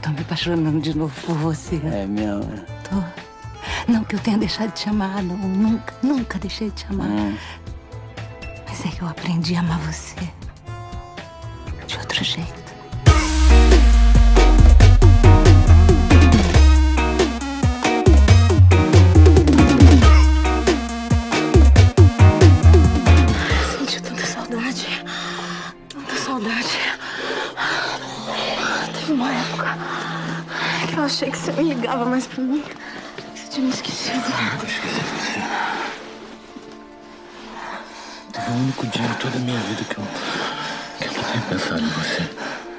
tô me apaixonando de novo por você. É mesmo? Tô. Não que eu tenha deixado de te amar, não. Nunca deixei de te amar. Mas é que eu aprendi a amar você de outro jeito. Senti tanta saudade. Tanta saudade. Teve uma época que eu achei que você me ligava mais pra mim. Você tinha me esquecido. Eu esqueci você. Teve o único dia em toda a minha vida que eu não tenho pensado em você.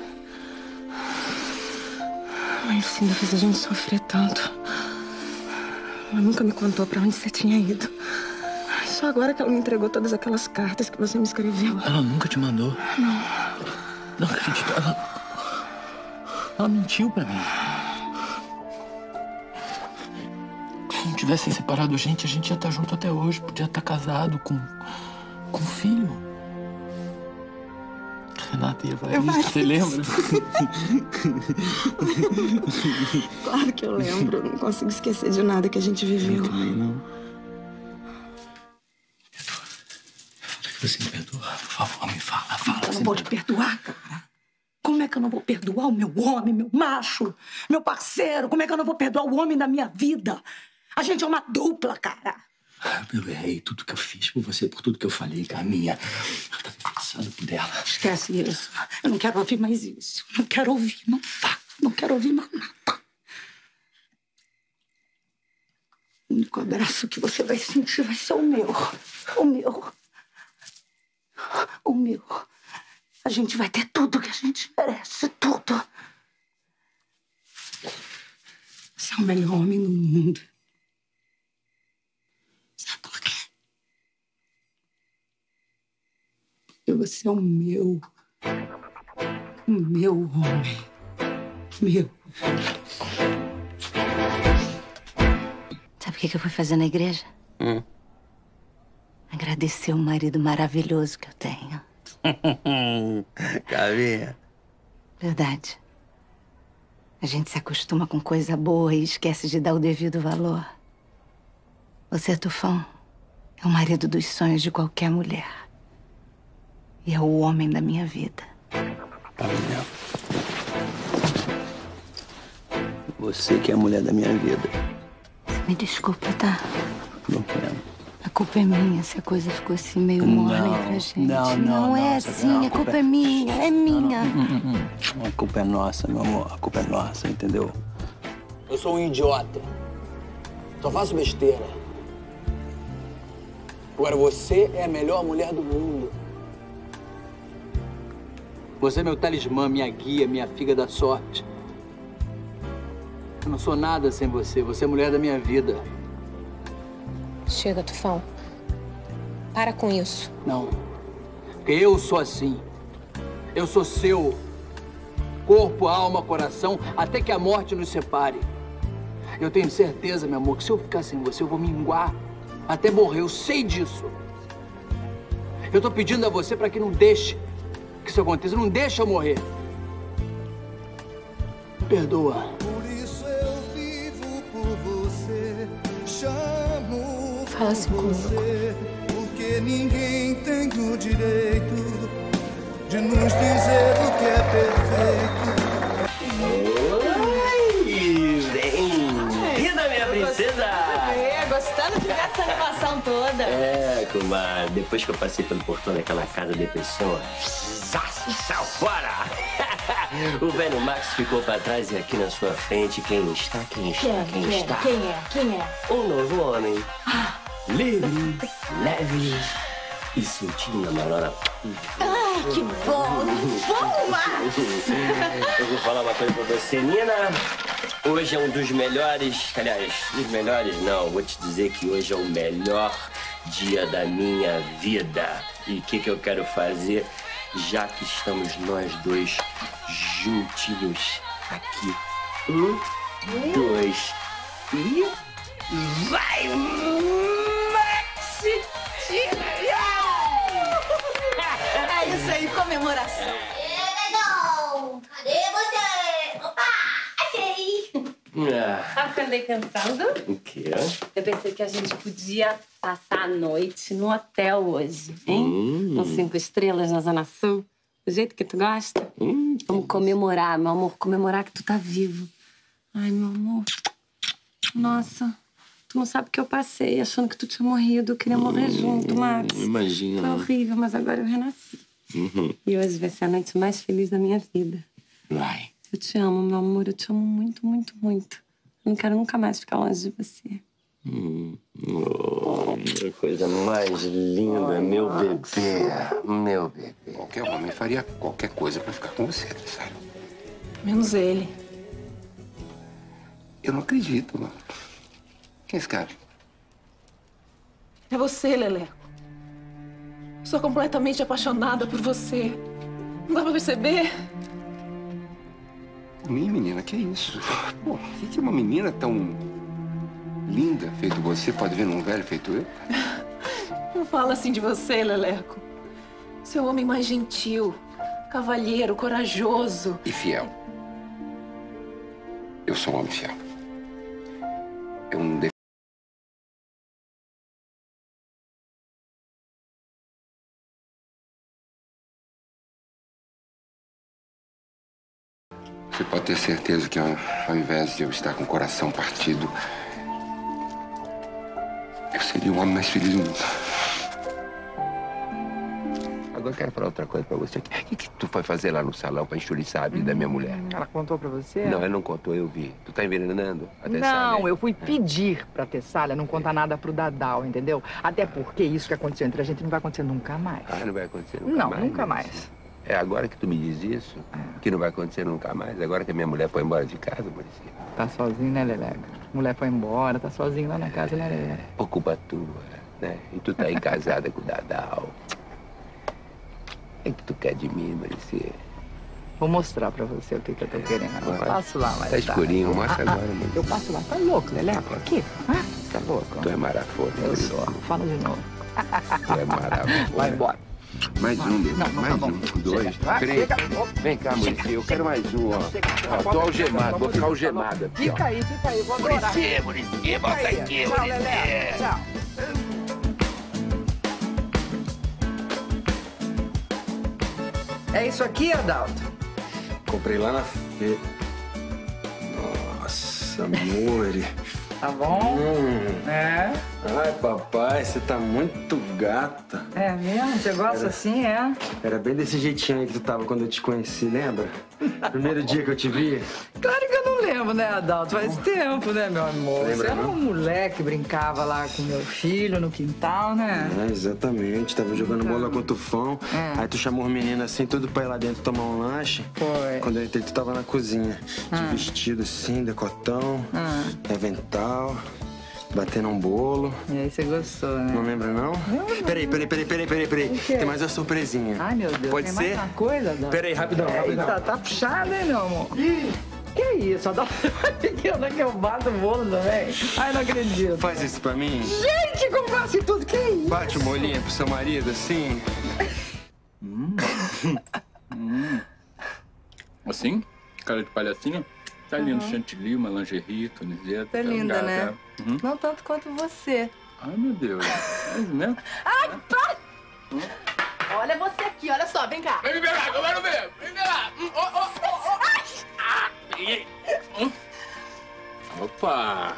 A Lucinda fez a gente sofrer tanto. Ela nunca me contou pra onde você tinha ido. Só agora que ela me entregou todas aquelas cartas que você me escreveu. Ela nunca te mandou? Não. Não acredito. Ela mentiu pra mim. Se não tivessem separado a gente ia estar junto até hoje. Podia estar casado com filho. Renata e Evaristo, você lembra? Claro que eu lembro. Eu não consigo esquecer de nada que a gente viveu. Eu também não. Você me perdoa, por favor, me fala. Eu não vou te perdoar, cara. Como é que eu não vou perdoar o meu homem, meu macho, meu parceiro? Como é que eu não vou perdoar o homem da minha vida? A gente é uma dupla, cara. Eu errei tudo que eu fiz por você, por tudo que eu falei, Carminha. Eu tava fixado por ela. Esquece isso. Eu não quero ouvir mais isso. Não quero ouvir, não fala. Não quero ouvir mais nada. O único abraço que você vai sentir vai ser o meu. O meu. O meu. A gente vai ter tudo que a gente merece. Tudo. Você é o melhor homem do mundo. Sabe por quê? Porque você é o meu homem. Meu. Sabe o que eu fui fazer na igreja? Agradecer o marido maravilhoso que eu tenho. Carminha. Verdade. A gente se acostuma com coisa boa e esquece de dar o devido valor. Você, Tufão, é o marido dos sonhos de qualquer mulher. E é o homem da minha vida. Carminha. Você que é a mulher da minha vida. Você me desculpa, tá? Não quero. A culpa é minha se a coisa ficou assim meio morna entre a gente. Não é assim, a culpa é minha, é minha. A culpa é nossa, meu amor. A culpa é nossa, entendeu? Eu sou um idiota. Só faço besteira. Agora você é a melhor mulher do mundo. Você é meu talismã, minha guia, minha figa da sorte. Eu não sou nada sem você. Você é a mulher da minha vida. Chega, Tufão. Para com isso. Não. Porque eu sou assim. Eu sou seu. Corpo, alma, coração, até que a morte nos separe. Eu tenho certeza, meu amor, que se eu ficar sem você, eu vou minguar até morrer. Eu sei disso. Eu tô pedindo a você para que não deixe que isso aconteça. Não deixe eu morrer. Me perdoa. Por isso eu vivo por você. Chamo Fala assim comigo. você, porque ninguém tem o direito de nos dizer o que é perfeito. Oi, bem-vinda, minha princesa! Gostando de ver essa animação toda. É, comadre, depois que eu passei pelo portão daquela casa de pessoa, saiu fora! O velho Max ficou pra trás e aqui na sua frente, quem está? Quem é? Um novo homem. Livre, leve e soltinho na manora. Ai, que bom! Bom, Max! Eu vou falar uma coisa pra você, Nina. Hoje é um dos melhores, aliás, dos melhores não, vou te dizer que hoje é o melhor dia da minha vida. E o que eu quero fazer, já que estamos nós dois juntinhos aqui. 1, 2 e... vai, Maxi! É isso aí, comemoração. Negão, cadê você? Opa! Sabe o que eu andei pensando? O quê? Eu pensei que a gente podia passar a noite no hotel hoje, hein? Com 5 estrelas na Zona Sul. Do jeito que tu gosta. Vamos comemorar, meu amor. Comemorar que tu tá vivo. Ai, meu amor. Nossa, tu não sabe o que eu passei achando que tu tinha morrido. Eu queria morrer junto, Max. Imagina. Foi horrível, mas agora eu renasci. E hoje vai ser a noite mais feliz da minha vida. Vai. Eu te amo, meu amor. Eu te amo muito, muito, muito. Eu não quero nunca mais ficar longe de você. Que coisa mais linda, meu bebê. Meu bebê. Qualquer homem faria qualquer coisa pra ficar com você, Tessário. Menos ele. Eu não acredito, mano. Quem é esse cara? É você, Leleco. Sou completamente apaixonada por você. Não dá pra perceber? Por mim, menina, que isso? Pô, o que uma menina tão linda feito você pode ver num velho feito eu? Não fala assim de você, Leleco. Você é o homem mais gentil, cavalheiro, corajoso. E fiel. Eu sou um homem fiel. Eu não devo... Você pode ter certeza que ao invés de eu estar com o coração partido, eu seria o homem mais feliz do mundo. Agora eu quero falar outra coisa pra você. O que tu foi fazer lá no salão pra enxuriçar a vida da minha mulher? Ela contou pra você? Não, ela não contou, eu vi. Tu tá envenenando a Tessália? Não, eu fui pedir pra Tessália não contar nada pro Dadal, entendeu? Até porque isso que aconteceu entre a gente não vai acontecer nunca mais. Ah, não vai acontecer nunca mais? Não, nunca mais. É agora que tu me diz isso? Que não vai acontecer nunca mais? Agora que a minha mulher foi embora de casa, Maurício? Tá sozinho, né, Leleca? Mulher foi embora, tá sozinho lá na casa, né, Leleca? Por culpa tua, né? E tu tá aí casada com o Dadal. O que tu quer de mim, Maurício? Vou mostrar pra você o que eu tô querendo. Eu passo lá, mas tá escurinho, mostra agora, Maurício. Eu passo lá. Tá louco, Leleca? Aqui? Tá louco? Tu é marafona, Eu sou. Fala de novo. Tu é marafona. Vai embora. Mais um, não, mais tá um, dois, três. Vem cá, Maurício, eu quero mais um, ó. Ó, tô algemado, vou ficar algemada. Fica aí, vou adorar. Maurício, bota aqui, Tchau, Leleca. Tchau. É isso aqui, Adalto? Comprei lá na feira. Nossa, amor. Tá bom? É? Ai, papai, você tá muito gata. É mesmo? Você gosta assim, é? Era bem desse jeitinho aí que tu tava quando eu te conheci, lembra? Primeiro dia que eu te vi. Claro que eu não lembro, né, Adalto? Faz tempo, né, meu amor? Lembra, Você era não? um moleque que brincava lá com meu filho no quintal, né? É, exatamente. Tava jogando bola com o Tufão. Aí tu chamou os meninos assim, tudo pra ir lá dentro tomar um lanche. Foi. Quando eu entrei, tu tava na cozinha. De vestido assim, decotão, avental, batendo um bolo. E aí você gostou, né? Não lembra, não? Peraí. Tem mais uma surpresinha. Ai, meu Deus. Pode tem ser? mais uma coisa, Adalto? Peraí, rapidão. Tá puxado, hein, meu amor? Que isso? Adalto, pequena que eu bato o bolo também. Ai, não acredito. Faz isso pra mim. Gente, como faz tudo? Que isso? Bate o molinho pro seu marido, assim. Assim? Cara de palhacinho? Tá lindo, chantilly, uma lingerie, camiseta. Tá linda, né? Uhum. Não tanto quanto você. Ai, meu Deus. É mesmo? Ai, para! Olha você aqui, olha só, vem cá. Vem me pegar, eu quero ver. Vem pegar. Peguei. Opa.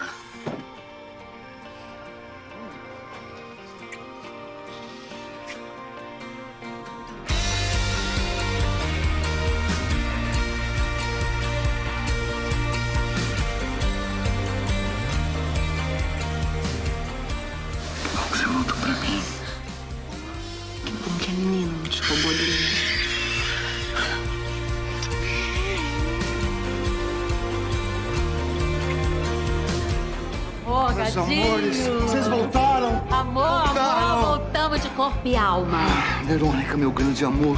Você voltou pra mim. Que bom que a menina não te roubou dele. Ô, Meus gatinho. amores, vocês voltaram? Amor, voltamos de corpo e alma. Verônica, meu grande amor.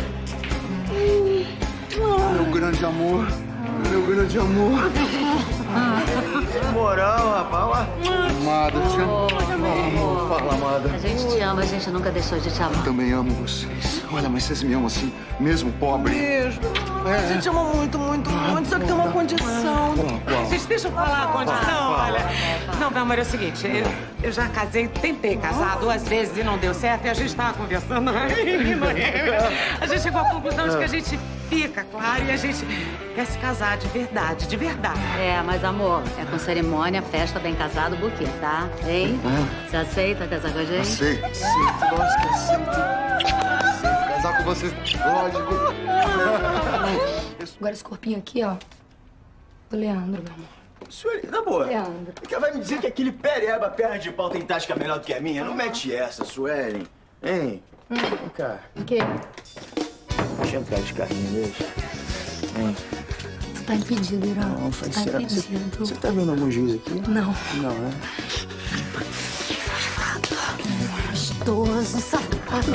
Meu grande amor. Meu grande amor. Moral, rapaz. Amada, te amo. Fala, amada. A gente te ama, a gente nunca deixou de te amar. Também amo vocês. Olha, mas vocês me amam assim, mesmo pobre. Mesmo. A gente ama muito, muito, muito, só que tem uma condição. Gente, deixa eu falar a condição, olha. Não, meu amor, é o seguinte, eu já casei, tentei casar 2 vezes e não deu certo, e a gente tava conversando. A gente chegou à conclusão de que a gente fica, claro, e a gente quer se casar de verdade, de verdade. É, mas amor, é com cerimônia, festa, bem casado, buquê, tá? Hein? Você aceita casar com a gente? Aceito, lógico que aceito. Casar com vocês, lógico. Agora esse corpinho aqui, ó, do Leandro, meu amor. Sueli, na boa. Leandro. Vai me dizer que aquele pereba, perna de pau, tem tática melhor do que a minha? Não mete essa, Sueli. Hein? Vem cá. O quê? Deixa eu entrar de carrinho, deixa. Hein? Tu tá impedido, Irã. Não, tu faz tá certo. impedido. Você tá vendo algum juiz aqui? Não. Não, né? Safado. Gostoso, safado.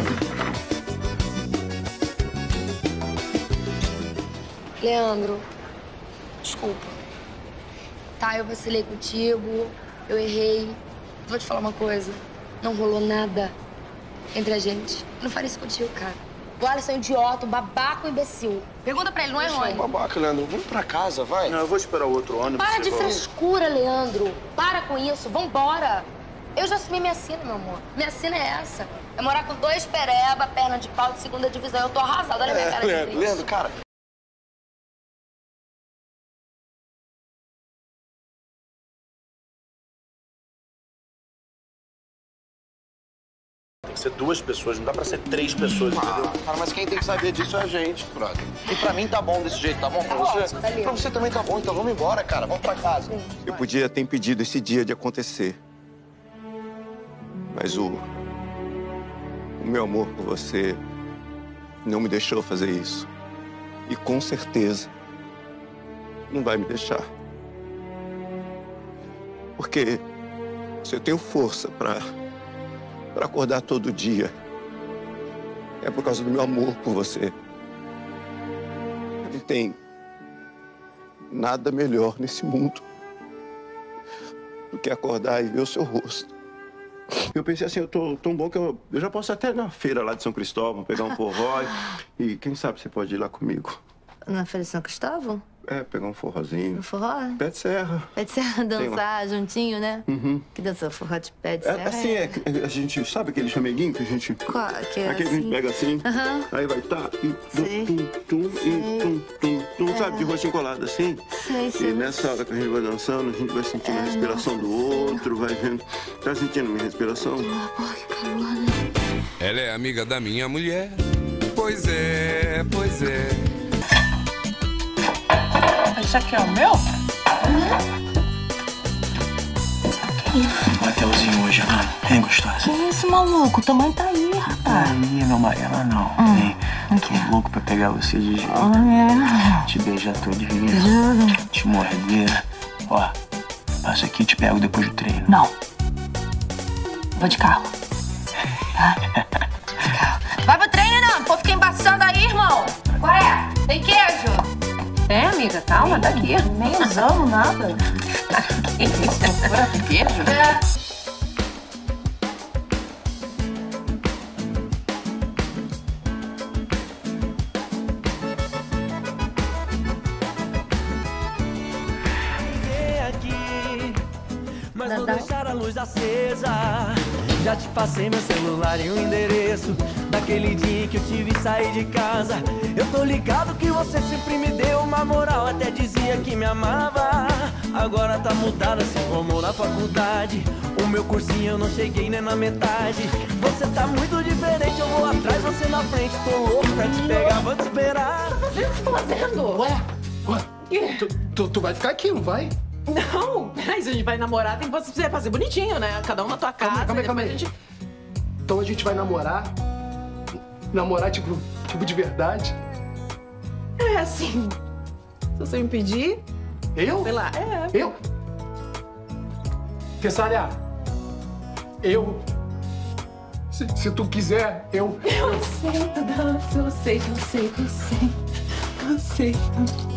Leandro, desculpa. Tá, eu vacilei contigo, eu errei. Vou te falar uma coisa. Não rolou nada entre a gente. Eu não faria isso contigo, cara. O Alisson é um idiota, um babaca, um imbecil. Pergunta pra ele, não é, Rony? Babaca, Leandro. Vamos pra casa, vai. Não, eu vou esperar o outro ônibus. Para de frescura, Leandro. Para com isso. Vambora. Eu já assumi minha sina, meu amor. Minha sina é essa. É morar com 2 pereba, perna de pau de 2ª divisão. Eu tô arrasada. Olha a minha cara de triste. Leandro, cara. Tem que ser 2 pessoas, não dá pra ser 3 pessoas, entendeu? Cara, mas quem tem que saber disso é a gente, brother. E pra mim tá bom desse jeito, tá bom? Pra você? Ótimo, tá lindo. Pra você também tá bom, então vamos embora, cara. Vamos pra casa. Sim. Eu podia ter impedido esse dia de acontecer. Mas o meu amor por você não me deixou fazer isso. E com certeza não vai me deixar. Porque se eu tenho força pra acordar todo dia, é por causa do meu amor por você. Não tem nada melhor nesse mundo do que acordar e ver o seu rosto. Eu pensei assim, eu tô tão bom que eu já posso até ir na feira lá de São Cristóvão, pegar um forró e quem sabe você pode ir lá comigo. Na Feira de São Cristóvão? É, pegar um forrozinho. No forró? Pé de serra. Pé de serra, dançar juntinho, né? Uhum. Que dançou forró de pé de serra? Assim, a gente sabe aquele chameguinho que a gente... Qual? Que é aquele assim? que a gente pega assim, aí vai tá, e tum, sabe, de roxinho colado assim. Sei. E nessa hora que a gente vai dançando, a gente vai sentindo a respiração do outro, vai vendo. Tá sentindo minha respiração? Porra, que calor, né? Ela é amiga da minha mulher. Pois é, pois é. Isso aqui é o meu? Um hotelzinho hoje, Ana. Hein, gostosa? Que isso, maluco? O tamanho tá aí, rapaz. Aí, meu marido, não. Hein? Tô louco pra pegar você de jeito. Te beijar todinha. Te morder. Ó, passo aqui e te pego depois do treino. Não. Vou de carro. Tá? Vai pro treino, não. Pô, fica embaçando aí, irmão. Qual é? Tem queijo? É, amiga, calma, tá aqui. Nem usamos nada. Que isso? Procura queijo? É. Mas vou deixar a luz acesa. Já te passei meu celular e o endereço daquele dia que eu tive que sair de casa. Eu tô ligado que você sempre me deu uma moral, até dizia que me amava. Agora tá mudada, se formou na faculdade. O meu cursinho eu não cheguei nem na metade. Você tá muito diferente, eu vou atrás, você na frente. Tô louco pra te pegar, vou te esperar. O que você tá fazendo? Ué, tu vai ficar aqui, não vai? Não, mas a gente vai namorar, tem que fazer bonitinho, né? Cada um na tua casa. Calma aí. Gente... Então a gente vai namorar? Namorar, tipo de verdade? É, assim... Se você me pedir... Eu? Sei lá, Eu? Tessália, eu... Se tu quiser, eu... Eu aceito, Dan. Eu aceito.